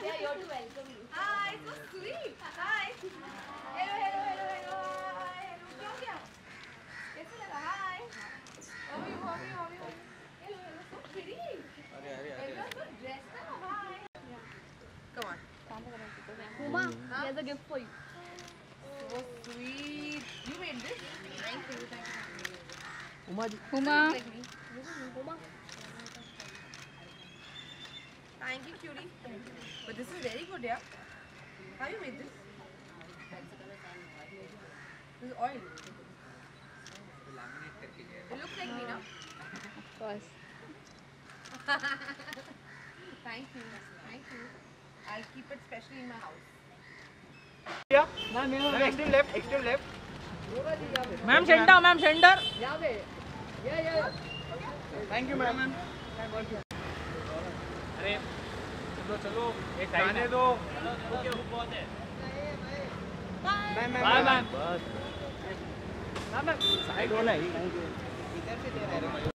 are here to welcome you. Hi, so sweet. Hi. Hello. Hi. Hello. क्या? कैसे लगा? Hi. How are you? Hello. So pretty. Everyone so dressed up. Hi. Come on. Uma, here's a gift for you. So sweet. You made this? Thank you. Uma. Like me. Uma. Thank you, cutie. But this is very good, yeah. How you made this? This is oil. It looks like me, no? Of course. Thank you. I'll keep it specially in my house. Yeah. Ma'am, extreme left. Ma'am centre ma'am centre Thank you, ma'am. अरे चलो एक जाने दो. बहुत है Ma'am. Ma'am side होना ही